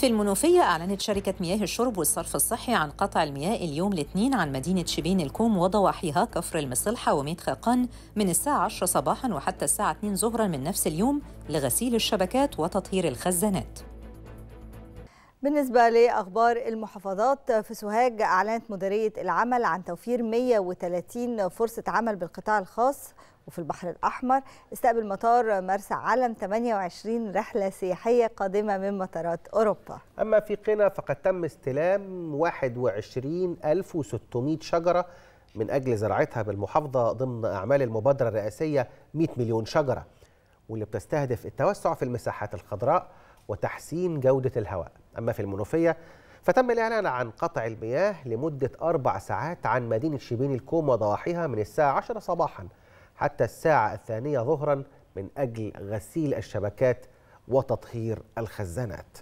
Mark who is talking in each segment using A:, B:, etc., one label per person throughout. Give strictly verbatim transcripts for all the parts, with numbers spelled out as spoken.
A: في المنوفية أعلنت شركة مياه الشرب والصرف الصحي عن قطع المياه اليوم الاثنين عن مدينة شبين الكوم وضواحيها كفر المصلحة وميت خاقان من الساعة عشرة صباحاً وحتى الساعة اثنين ظهراً من نفس اليوم لغسيل الشبكات وتطهير الخزانات.
B: بالنسبة لأخبار المحافظات، في سوهاج أعلنت مديرية العمل عن توفير مئة وثلاثين فرصة عمل بالقطاع الخاص. وفي البحر الأحمر استقبل مطار مرسى علم ثمانية وعشرين رحلة سياحية قادمة من مطارات أوروبا.
C: أما في قنا فقد تم استلام واحد وعشرين ألف وستمائة شجرة من أجل زراعتها بالمحافظة ضمن أعمال المبادرة الرئاسية مئة مليون شجرة، واللي بتستهدف التوسع في المساحات الخضراء وتحسين جودة الهواء. أما في المنوفية فتم الإعلان عن قطع المياه لمدة أربع ساعات عن مدينة شبين الكوم وضواحيها من الساعة عشرة صباحاً حتى الساعة الثانية ظهراً من أجل غسيل الشبكات وتطهير الخزانات.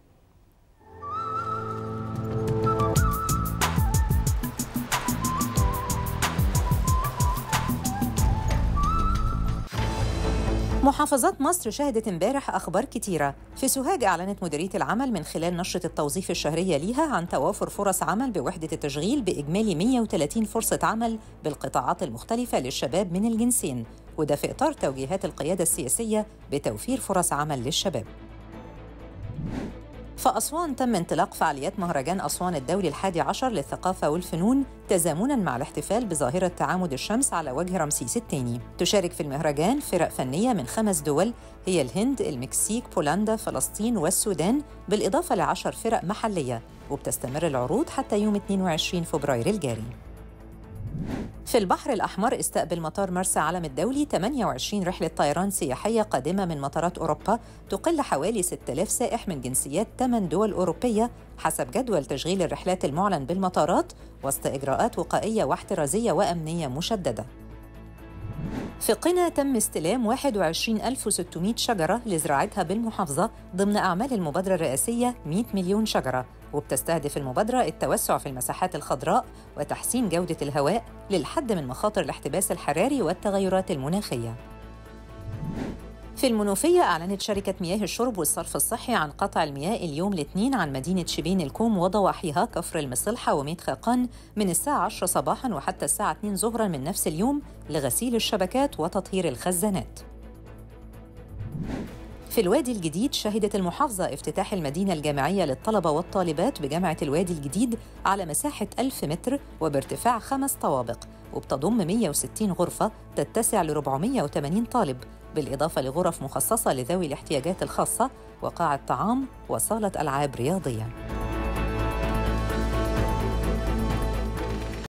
A: محافظات مصر شهدت امبارح أخبار كتيرة. في سوهاج أعلنت مديرية العمل من خلال نشرة التوظيف الشهرية ليها عن توافر فرص عمل بوحدة التشغيل بإجمالي مئة وثلاثين فرصة عمل بالقطاعات المختلفة للشباب من الجنسين، وده في إطار توجيهات القيادة السياسية بتوفير فرص عمل للشباب. فأسوان تم انطلاق فعاليات مهرجان أسوان الدولي الحادي عشر للثقافة والفنون تزامناً مع الاحتفال بظاهرة تعامد الشمس على وجه رمسيس الثاني. تشارك في المهرجان فرق فنية من خمس دول هي الهند، المكسيك، بولندا، فلسطين والسودان، بالإضافة لعشر فرق محلية، وبتستمر العروض حتى يوم اثنين وعشرين فبراير الجاري. في البحر الأحمر استقبل مطار مرسى علم الدولي ثمانية وعشرين رحلة طيران سياحية قادمة من مطارات أوروبا تقل حوالي ستة آلاف سائح من جنسيات ثمان دول أوروبية حسب جدول تشغيل الرحلات المعلن بالمطارات وسط إجراءات وقائية واحترازية وأمنية مشددة. في قنا تم استلام واحد وعشرين ألف وستمائة شجرة لزراعتها بالمحافظة ضمن أعمال المبادرة الرئاسية مئة مليون شجرة، وبتستهدف المبادرة التوسع في المساحات الخضراء وتحسين جودة الهواء للحد من مخاطر الاحتباس الحراري والتغيرات المناخية. في المنوفية أعلنت شركة مياه الشرب والصرف الصحي عن قطع المياه اليوم الاثنين عن مدينة شبين الكوم وضواحيها كفر المصلحة وميت خاقان من الساعة عشرة صباحاً وحتى الساعة اثنين ظهراً من نفس اليوم لغسيل الشبكات وتطهير الخزانات. في الوادي الجديد شهدت المحافظة افتتاح المدينة الجامعية للطلبة والطالبات بجامعة الوادي الجديد على مساحة ألف متر وبارتفاع خمس طوابق، وبتضم مئة وستين غرفة تتسع ل أربعمئة وثمانين طالب، بالإضافة لغرف مخصصة لذوي الاحتياجات الخاصة وقاعة طعام وصالة ألعاب رياضية.